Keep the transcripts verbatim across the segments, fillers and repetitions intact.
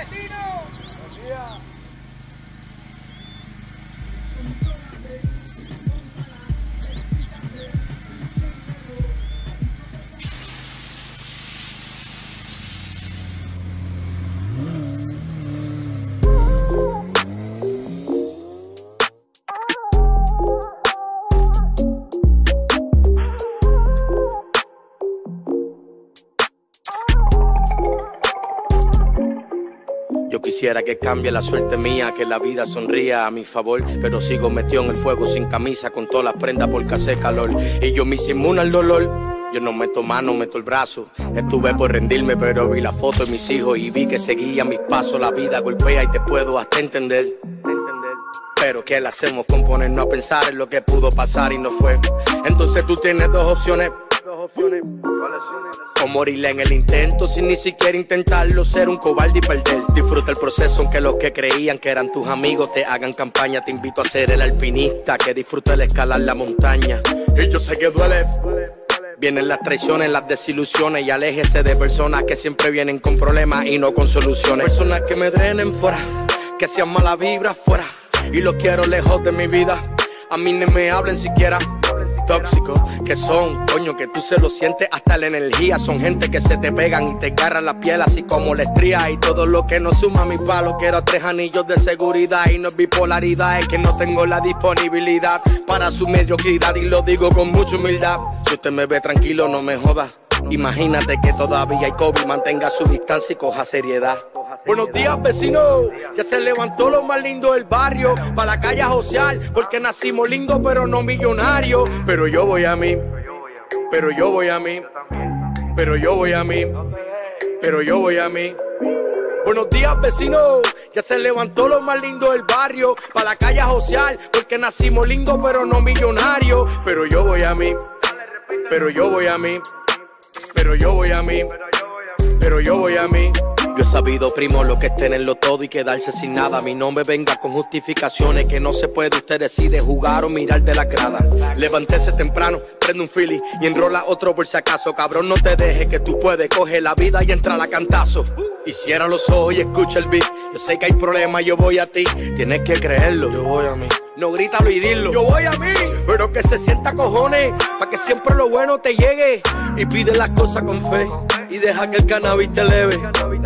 vecino! Buen día. Yo quisiera que cambie la suerte mía, que la vida sonría a mi favor, pero sigo metido en el fuego sin camisa, con todas las prendas porque hace calor. Y yo me hice inmune al dolor. Yo no meto mano, meto el brazo. Estuve por rendirme, pero vi la foto de mis hijos y vi que seguía mis pasos. La vida golpea y te puedo hasta entender. Pero ¿qué le hacemos con ponernos a pensar en lo que pudo pasar y no fue? Entonces tú tienes dos opciones. Dos opciones. ¿Cuáles son? O morirle en el intento sin ni siquiera intentarlo, ser un cobarde y perder. Disfruta el proceso aunque los que creían que eran tus amigos te hagan campaña. Te invito a ser el alpinista que disfruta el escalar la montaña. Y yo sé que duele. Vienen las traiciones, las desilusiones y aléjese de personas que siempre vienen con problemas y no con soluciones. Personas que me drenen fuera, que sean mala vibra fuera, y los quiero lejos de mi vida. A mí ni me hablen siquiera. Tóxicos que son, coño, que tú se lo sientes hasta la energía. Son gente que se te pegan y te agarran la piel así como la estría. Y todo lo que no suma a mi palo, quiero tres anillos de seguridad. Y no es bipolaridad, es que no tengo la disponibilidad para su mediocridad. Y lo digo con mucha humildad. Si usted me ve tranquilo, no me joda. Imagínate que todavía hay COVID, mantenga su distancia y coja seriedad. Buenos días, vecino. Ya se levantó lo más lindo del barrio, pa' la calle a josear, porque nacimos lindos pero no millonarios. Pero yo voy a mí, pero yo voy a mí, pero yo voy a mí, pero yo voy a mí. Buenos días, vecino. Ya se levantó lo más lindo del barrio, pa' la calle a josear, porque nacimos lindos pero no millonarios. Pero yo voy a mí, pero yo voy a mí, pero yo voy a mí, pero yo voy a mí. Yo he sabido, primo, lo que es tenerlo todo y quedarse sin nada. Mi nombre venga con justificaciones que no se puede. Usted decide jugar o mirar de la grada. Levántese temprano, prende un fili y enrola otro por si acaso. Cabrón, no te dejes que tú puedes. Coge la vida y entra a cantazo. Y cierra los ojos y escucha el beat. Yo sé que hay problemas, yo voy a ti. Tienes que creerlo, yo voy a mí. No grítalo y dilo, yo voy a mí. Pero que se sienta cojones, pa' que siempre lo bueno te llegue. Y pide las cosas con fe y deja que el cannabis te eleve.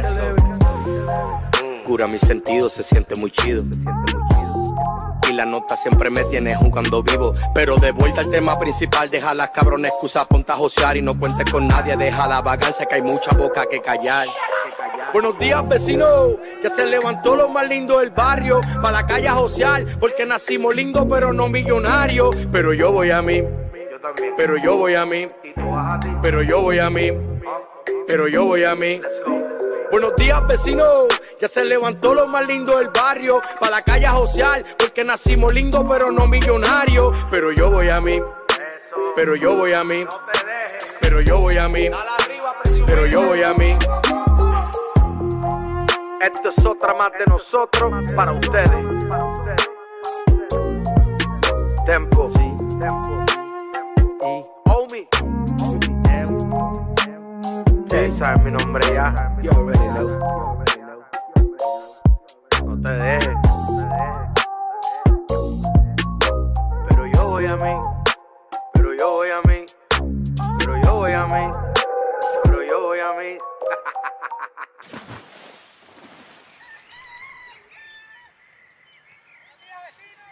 Cura mis sentidos, se siente muy chido. Y la nota siempre me tiene jugando vivo. Pero de vuelta al tema principal, deja las cabrones excusas, ponte a josear y no cuentes con nadie. Deja la vagancia que hay mucha boca que callar. Buenos días, vecino. Ya se levantó lo más lindo del barrio, pa' la calle a josear, porque nacimos lindos pero no millonarios. Pero yo voy a mí, pero yo voy a mí, pero yo voy a mí, pero yo voy a mí. Buenos días, vecino. Ya se levantó lo más lindo del barrio, pa' la calle a josear, porque nacimos lindos pero no millonarios. Pero yo voy a mí, pero yo voy a mí, pero yo voy a mí, pero yo voy a mí. Esto es otra más de nosotros para ustedes. Tempo, sí. Tempo. Y homie. Esa es mi nombre ya. You already know. No te dejes. Pero yo voy a mí. Pero yo voy a mí. Pero yo voy a mí. Pero yo voy a mí. ¡Buenos días, vecino!